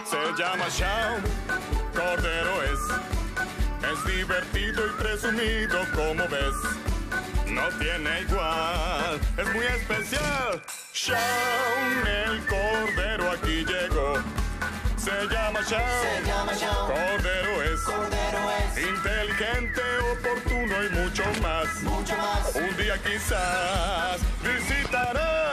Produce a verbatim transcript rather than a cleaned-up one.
Se llama Shaun Cordero es. Es divertido y presumido como ves. No tiene igual, es muy especial. Shaun el Cordero aquí llegó. Se llama Shaun, Se llama Shaun. Cordero es. Cordero es. Inteligente, oportuno y mucho más. Mucho más. Un día quizás visitará